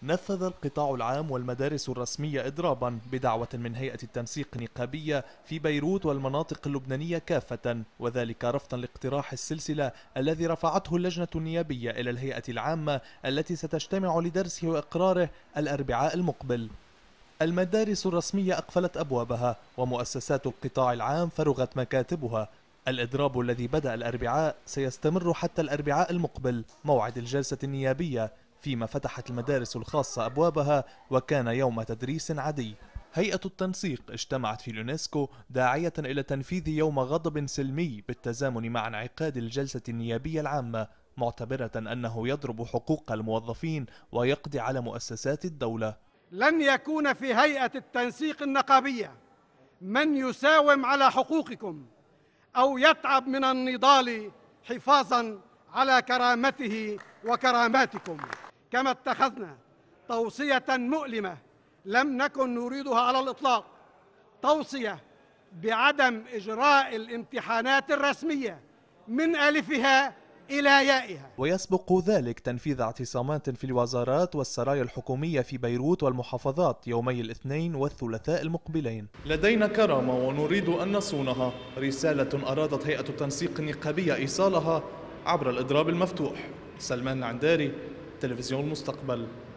نفذ القطاع العام والمدارس الرسمية إضرابا بدعوة من هيئة التنسيق النقابية في بيروت والمناطق اللبنانية كافة، وذلك رفضا لاقتراح السلسلة الذي رفعته اللجنة النيابية إلى الهيئة العامة التي ستجتمع لدرسه وإقراره الأربعاء المقبل. المدارس الرسمية أقفلت أبوابها ومؤسسات القطاع العام فرغت مكاتبها. الإضراب الذي بدأ الأربعاء سيستمر حتى الأربعاء المقبل موعد الجلسة النيابية، فيما فتحت المدارس الخاصة أبوابها وكان يوم تدريس عادي. هيئة التنسيق اجتمعت في اليونسكو داعية إلى تنفيذ يوم غضب سلمي بالتزامن مع انعقاد الجلسة النيابية العامة، معتبرة أنه يضرب حقوق الموظفين ويقضي على مؤسسات الدولة. لن يكون في هيئة التنسيق النقابية من يساوم على حقوقكم أو يتعب من النضال حفاظا على كرامته وكراماتكم. كما اتخذنا توصية مؤلمة لم نكن نريدها على الإطلاق، توصية بعدم إجراء الامتحانات الرسمية من ألفها إلى يائها. ويسبق ذلك تنفيذ اعتصامات في الوزارات والسرايا الحكومية في بيروت والمحافظات يومي الاثنين والثلاثاء المقبلين. لدينا كرامة ونريد أن نصونها، رسالة أرادت هيئة التنسيق النقابية إيصالها عبر الإضراب المفتوح. سلمان العنداري، تلفزيون المستقبل.